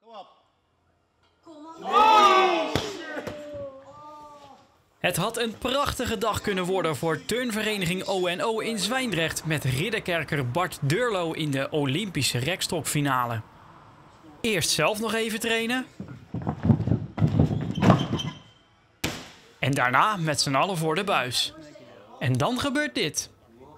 Het had een prachtige dag kunnen worden voor turnvereniging ONO in Zwijndrecht met ridderkerker Bart Durlo in de Olympische rekstokfinale. Eerst zelf nog even trainen. En daarna met z'n allen voor de buis. En dan gebeurt dit.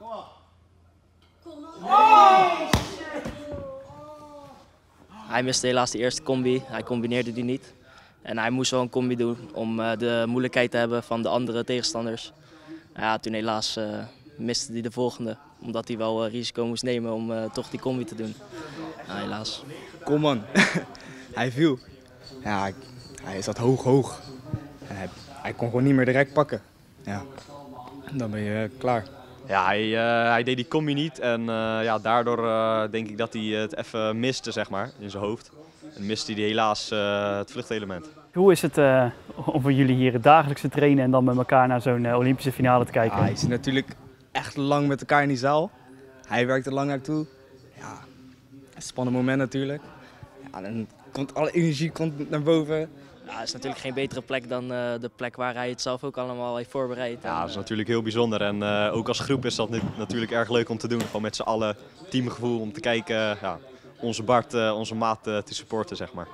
Hij miste helaas de eerste combi, hij combineerde die niet. En hij moest wel een combi doen om de moeilijkheid te hebben van de andere tegenstanders. Ja, toen helaas miste hij de volgende, omdat hij wel risico moest nemen om toch die combi te doen. Ja, helaas. Kom man, hij viel. Ja, hij zat hoog. En hij kon gewoon niet meer direct pakken. Ja, dan ben je klaar. Ja, hij deed die combi niet en ja, daardoor denk ik dat hij het even miste, zeg maar, in zijn hoofd. En miste hij helaas het vluchtelement. Hoe is het om voor jullie hier het dagelijkse trainen en dan met elkaar naar zo'n Olympische finale te kijken? Ja, hij zit natuurlijk echt lang met elkaar in die zaal. Hij werkt er lang naartoe. Ja, een spannend moment natuurlijk. Ja, dan komt alle energie naar boven. Ja, het is natuurlijk geen betere plek dan de plek waar hij het zelf ook allemaal heeft voorbereid. Ja, dat is natuurlijk heel bijzonder en ook als groep is dat natuurlijk erg leuk om te doen. Gewoon met z'n allen, teamgevoel om te kijken, ja, onze Bart, onze maat te supporten, zeg maar.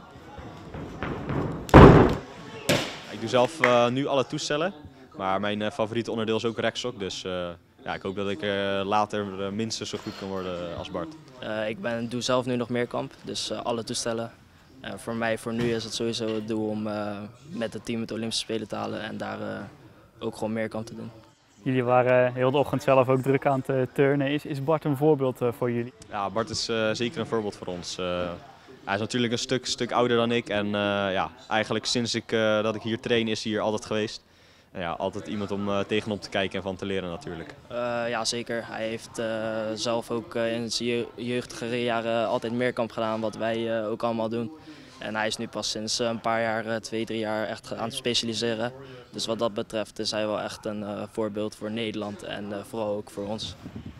Ik doe zelf nu alle toestellen, maar mijn favoriete onderdeel is ook rekstok. Dus ja, ik hoop dat ik later minstens zo goed kan worden als Bart. Ik doe zelf nu nog meerkamp, dus alle toestellen. Voor mij, voor nu is het sowieso het doel om met het team het Olympische Spelen te halen en daar ook gewoon meerkamp te doen. Jullie waren heel de ochtend zelf ook druk aan het turnen. Is Bart een voorbeeld voor jullie? Ja, Bart is zeker een voorbeeld voor ons. Hij is natuurlijk een stuk ouder dan ik en ja, eigenlijk sinds dat ik hier train is hij hier altijd geweest. En ja, altijd iemand om tegenop te kijken en van te leren natuurlijk. Ja, zeker. Hij heeft zelf ook in zijn jeugdige jaren altijd meerkamp gedaan, wat wij ook allemaal doen. En hij is nu pas sinds een paar jaar, 2-3 jaar, echt aan het specialiseren. Dus wat dat betreft is hij wel echt een voorbeeld voor Nederland en vooral ook voor ons.